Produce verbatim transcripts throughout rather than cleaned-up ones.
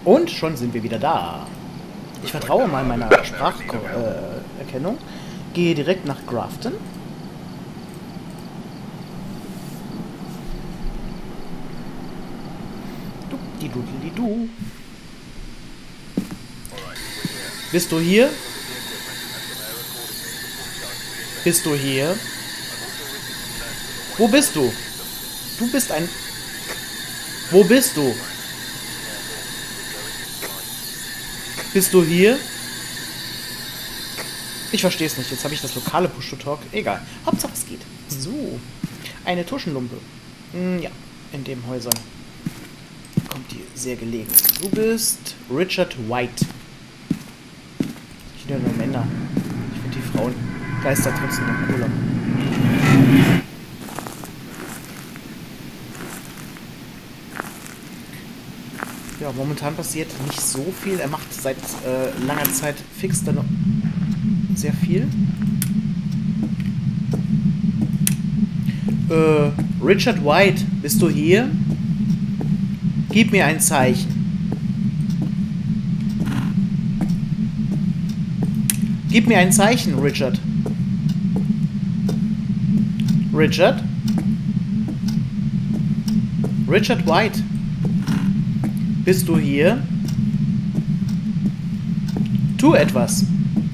Und schon sind wir wieder da. Ich vertraue mal meiner Spracherkennung. Äh, Gehe direkt nach Grafton. Du. Bist du hier? Bist du hier? Wo bist du? Du bist ein... Wo bist du? Bist du hier? Ich verstehe es nicht. Jetzt habe ich das lokale Push-to-Talk. Egal. Hauptsache es geht. So. Eine Tuschenlumpe. Hm, ja. In dem Häusern kommt die sehr gelegen. Du bist Richard White. Ich nenne nur Männer. Ich finde die Frauen Geister trotzdem noch cooler. Ja, momentan passiert nicht so viel. Er macht seit äh, langer Zeit fix dann noch sehr viel. Äh, Richard White, bist du hier? Gib mir ein Zeichen. Gib mir ein Zeichen, Richard. Richard? Richard White. Bist du hier? Tu etwas.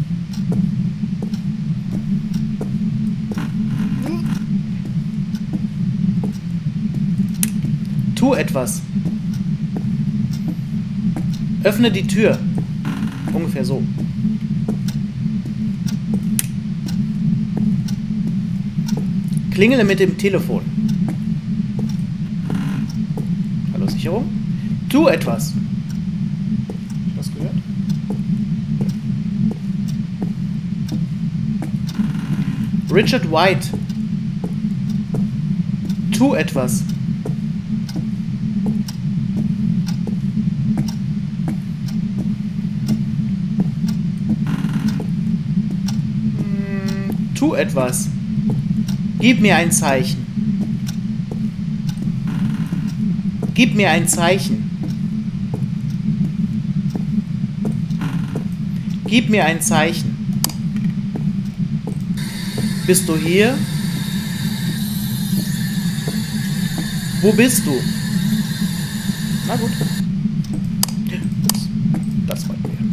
Tu etwas. Öffne die Tür. Ungefähr so. Klingele mit dem Telefon. Hallo, Sicherung? Tu etwas. Was gehört? Richard White. Tu etwas. Hm, tu etwas. Gib mir ein Zeichen. Gib mir ein Zeichen. Gib mir ein Zeichen. Bist du hier? Wo bist du? Na gut. Das wollten wir.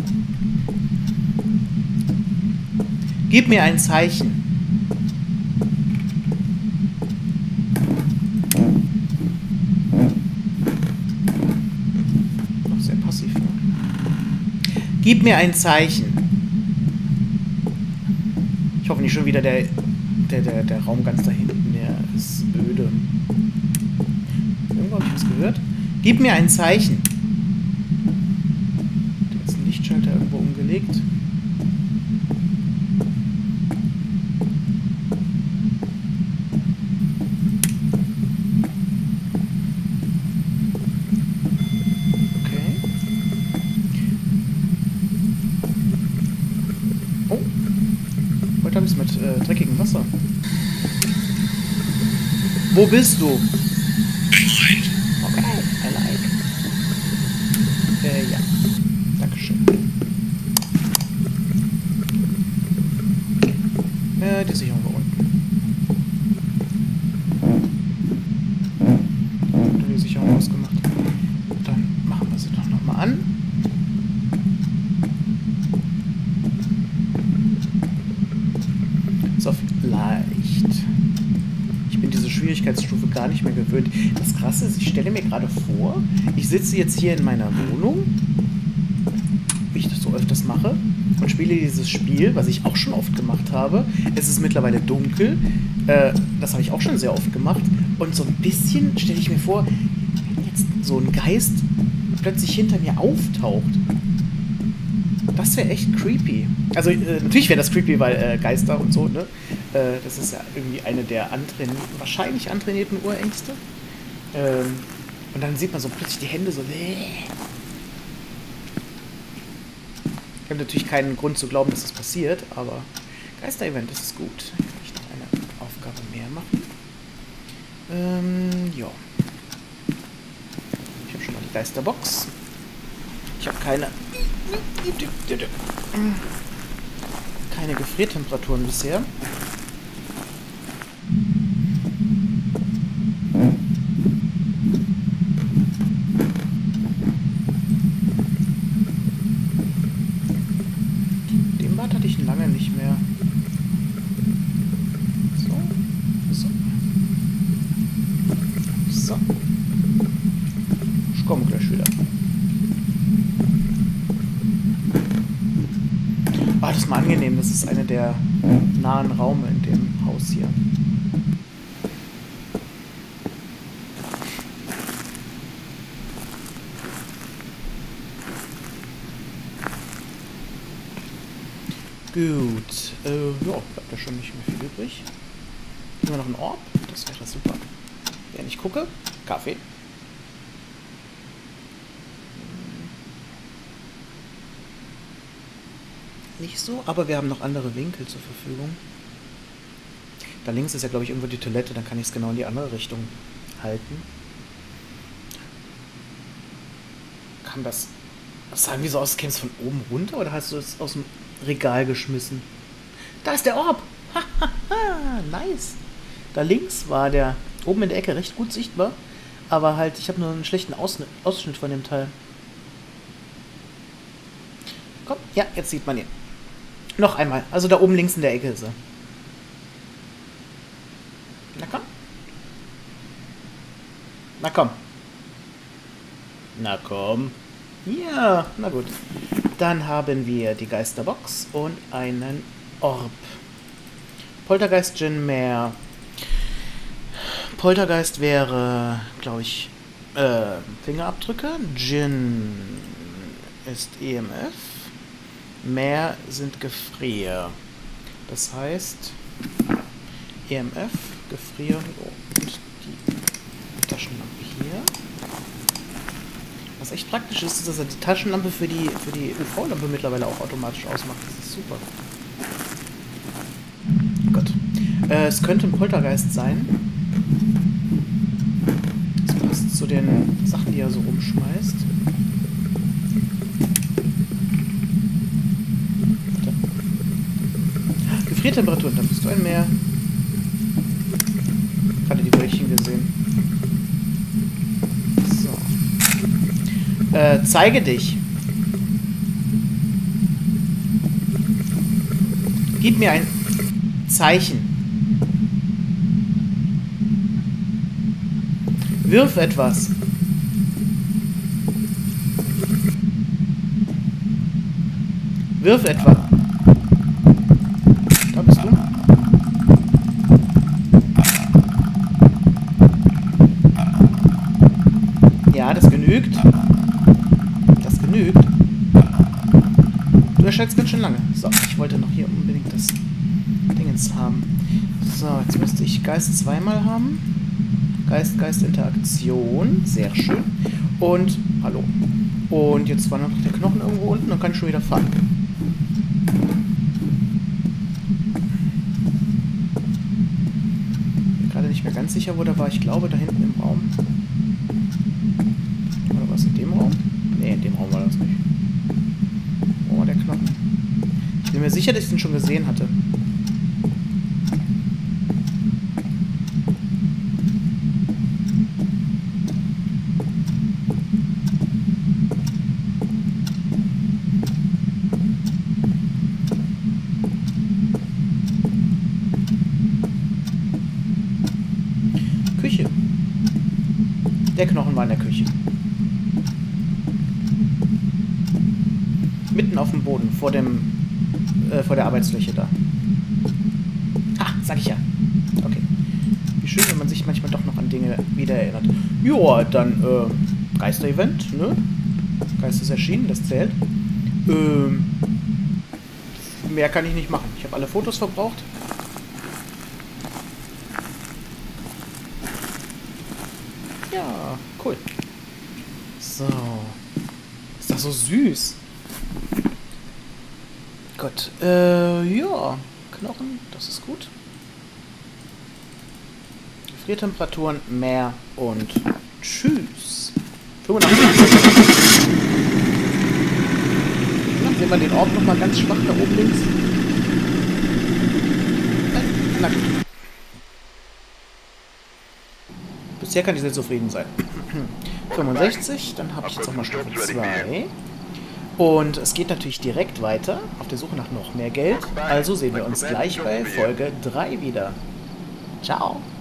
Gib mir ein Zeichen. Noch sehr passiv. Ne? Gib mir ein Zeichen. Ich hoffe nicht schon wieder der, der, der, der Raum ganz da hinten, der ist öde. Irgendwo habe ich was gehört. Gib mir ein Zeichen. Da ist ein Lichtschalter irgendwo umgelegt. Mit äh, dreckigem Wasser. Wo bist du? Okay, I like. Äh, ja. Dankeschön. Äh, die Sicherung war unten. Die Sicherung ausgemacht. Dann machen wir sie doch nochmal an. Leicht. Ich bin diese Schwierigkeitsstufe gar nicht mehr gewöhnt. Das Krasse ist, ich stelle mir gerade vor, ich sitze jetzt hier in meiner Wohnung, wie ich das so öfters mache, und spiele dieses Spiel, was ich auch schon oft gemacht habe. Es ist mittlerweile dunkel. Äh, das habe ich auch schon sehr oft gemacht. Und so ein bisschen stelle ich mir vor, wenn jetzt so ein Geist plötzlich hinter mir auftaucht. Das wäre echt creepy. Also äh, natürlich wäre das creepy, weil äh, Geister und so, ne? Äh, das ist ja irgendwie eine der antrain wahrscheinlich antrainierten Urängste. Ähm, und dann sieht man so plötzlich die Hände so. Ich habe natürlich keinen Grund zu glauben, dass das passiert, aber Geister-Event, das ist gut. Dann kann ich noch eine Aufgabe mehr machen. Ähm, ja. Ich habe schon mal die Geisterbox. Ich habe keine... keine Gefriertemperaturen bisher. Den Bad hatte ich lange nicht mehr. So. So. So. Ich komme gleich wieder. Ah, das ist mal angenehm. Das ist eine der nahen Räume in dem Haus hier. Gut. Äh, ja, bleibt ja schon nicht mehr viel übrig. Haben wir noch einen Orb? Das wäre super. Während ich gucke. Kaffee. Nicht so, aber wir haben noch andere Winkel zur Verfügung. Da links ist ja, glaube ich, irgendwo die Toilette, dann kann ich es genau in die andere Richtung halten. Kam das... Was sagen wir so aus? Käme es von oben runter oder hast du es aus dem Regal geschmissen? Da ist der Orb! Hahaha, nice! Da links war der oben in der Ecke recht gut sichtbar, aber halt, ich habe nur einen schlechten Ausschnitt, Ausschnitt von dem Teil. Komm, ja, jetzt sieht man ihn. Noch einmal. Also da oben links in der Ecke ist er. Na komm. Na komm. Na komm. Ja, na gut. Dann haben wir die Geisterbox und einen Orb. Poltergeist, Djinn, mehr. Poltergeist wäre, glaube ich, äh, Fingerabdrücke. Djinn ist E M F. Mehr sind Gefrier. Das heißt, E M F, Gefrier und die Taschenlampe hier. Was echt praktisch ist, ist, dass er die Taschenlampe für die, für die U V-Lampe mittlerweile auch automatisch ausmacht. Das ist super. Gut. Äh, es könnte ein Poltergeist sein. Das passt zu den Sachen, die er so rumschmeißt. Gefriertemperaturen, dann bist du ein Meer. Gerade die Brötchen gesehen. So. Äh, zeige dich. Gib mir ein Zeichen. Wirf etwas. Wirf etwas. Da bist du. Ja, das genügt. Das genügt. Du erschreckst ganz schön lange. So, ich wollte noch hier unbedingt das Dingens haben. So, jetzt müsste ich Geist zweimal haben. Geist, Geist, Interaktion. Sehr schön. Und, hallo. Und jetzt war noch der Knochen irgendwo unten und kann ich schon wieder fahren. Bin gerade nicht mehr ganz sicher, wo der war. Ich glaube, da hinten im Raum. Oder war es in dem Raum? Ne, in dem Raum war das nicht. Wo war der Knochen? Ich bin mir sicher, dass ich den schon gesehen hatte. Küche. Der Knochen war in der Küche. Mitten auf dem Boden, vor dem, äh, vor der Arbeitsfläche da. Ha, sag ich ja. Okay. Wie schön, wenn man sich manchmal doch noch an Dinge wieder erinnert. Joa, dann, äh, Geister-Event, ne? Geist ist erschienen, das zählt. Ähm, mehr kann ich nicht machen. Ich habe alle Fotos verbraucht. Ja, cool. So. Ist das so süß? Gut. Äh, ja. Knochen, das ist gut. Gefriertemperaturen mehr und tschüss. fünfundachtzig. wir den Ort nochmal ganz schwach da oben links. Na gut. Bisher kann ich sehr zufrieden sein. fünfundsechzig, dann habe ich jetzt nochmal Stufe zwei. Und es geht natürlich direkt weiter auf der Suche nach noch mehr Geld. Also sehen wir uns gleich bei Folge drei wieder. Ciao.